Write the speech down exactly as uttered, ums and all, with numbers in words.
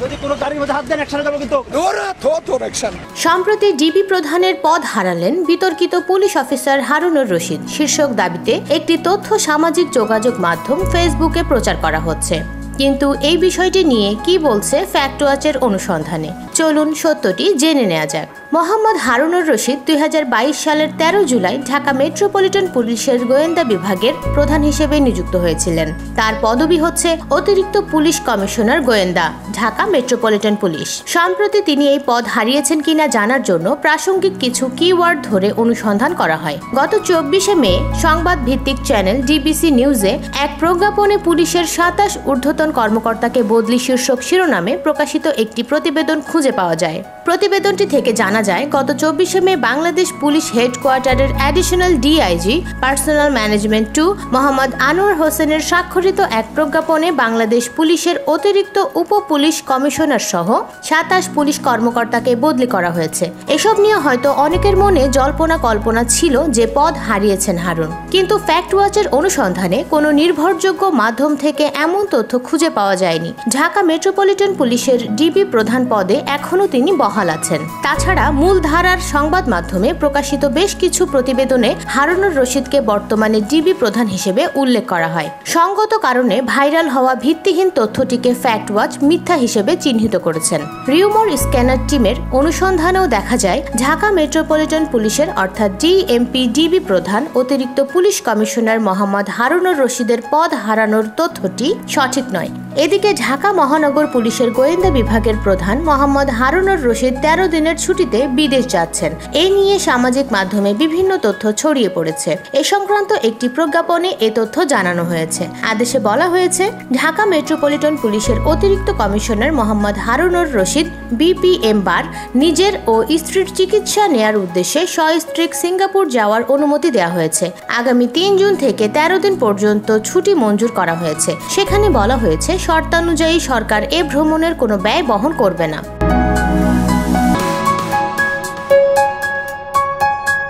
সম্প্রতি ডিবি প্রধানের পদ হারালেন বিতর্কিত পুলিশ অফিসার হারুনুর রশিদ শীর্ষক দাবিতে একটি তথ্য সামাজিক যোগাযোগ মাধ্যম ফেসবুকে প্রচার করা হচ্ছে। কিন্তু এই বিষয়টি নিয়ে কি বলছে ফ্যাক্ট ওয়াচের অনুসন্ধানে, চলুন সত্যটি জেনে নেওয়া যাক। মোহাম্মদ হারুনুর রশিদ দুই হাজার বাইশ সালের তেরো জুলাই ঢাকা মেট্রোপলিটন পুলিশের গোয়েন্দা বিভাগের প্রধান হিসেবে নিযুক্ত হয়েছিলেন। তার পদবি হচ্ছে অতিরিক্ত পুলিশ কমিশনার গোয়েন্দা, ঢাকা মেট্রোপলিটন পুলিশ। সম্প্রতি তিনি এই পদ হারিয়েছেন কিনা জানার জন্য প্রাসঙ্গিক কিছু কিওয়ার্ড ধরে অনুসন্ধান করা হয়। গত চব্বিশে মে সংবাদ ভিত্তিক চ্যানেল ডিবিসি নিউজে এক প্রজ্ঞাপনে পুলিশের সাতাশ ঊর্ধ্বতন কর্মকর্তাকে বদলি শীর্ষক শিরোনামে প্রকাশিত একটি প্রতিবেদন খুঁজে পাওয়া যায়। প্রতিবেদনটি থেকে জানা যায়, গত চব্বিশে মে বাংলাদেশ পুলিশ হেডকোয়ার্টারের additional DIG personnel management two Mohammad Anwar হোসেনের স্বাক্ষরিত এক প্রজ্ঞাপনে বাংলাদেশ পুলিশের অতিরিক্ত উপ পুলিশ কমিশনার সহ সাতাশ পুলিশ কর্মকর্তাকে বদলি করা হয়েছে। এসব নিয়ে হয়তো অনেকের মনে জল্পনা কল্পনা ছিল যে পদ হারিয়েছেন হারুন, কিন্তু ফ্যাক্ট ওয়াচের অনুসন্ধানে কোনো নির্ভরযোগ্য মাধ্যম থেকে এমন তথ্য খুঁজে পাওয়া যায়নি। ঢাকা মেট্রোপলিটন পুলিশের ডিবি প্রধান পদে এখনও তিনি বহাল আছেন। তাছাড়া মূলধারার সংবাদ মাধ্যমে প্রকাশিত বেশ কিছু প্রতিবেদনে হারুনুর রশিদকে বর্তমানে ডিবি প্রধান হিসেবে উল্লেখ করা হয়। সঙ্গত কারণে ভাইরাল হওয়া ভিত্তিহীন তথ্যটিকে ফ্যাক্ট ওয়াচ মিথ্যা হিসেবে চিহ্নিত করেছেন। রিউমর স্ক্যানার টিমের অনুসন্ধানেও দেখা যায়, ঢাকা মেট্রোপলিটন পুলিশের অর্থাৎ ডিএমপি ডিবি প্রধান অতিরিক্ত পুলিশ কমিশনার মোহাম্মদ হারুনুর রশিদের পদ হারানোর তথ্যটি সঠিক নয়। এদিকে ঢাকা মহানগর পুলিশের গোয়েন্দা বিভাগের প্রধান মোহাম্মদ হারুনুর রশিদ তেরো দিনের ছুটিতে বিদেশ যাচ্ছেন। এ নিয়ে সামাজিক মাধ্যমে বিভিন্ন তথ্য ছড়িয়ে পড়েছে। এ সংক্রান্ত একটি প্রজ্ঞাপনে এ তথ্য জানানো হয়েছে। আদেশে বলা হয়েছে, ঢাকা মেট্রোপলিটন পুলিশের অতিরিক্ত কমিশনার মোহাম্মদ হারুনুর রশিদ বিপিএম বার নিজের ও স্ত্রীর চিকিৎসা নেয়ার উদ্দেশ্যে সস্ত্রীক সিঙ্গাপুর যাওয়ার অনুমতি দেওয়া হয়েছে। আগামী তিন জুন থেকে তেরো দিন পর্যন্ত ছুটি মঞ্জুর করা হয়েছে। সেখানে বলা হয়েছে, শর্তানুযায়ী সরকার এ ভ্রমণের কোনো ব্যয় বহন করবে না।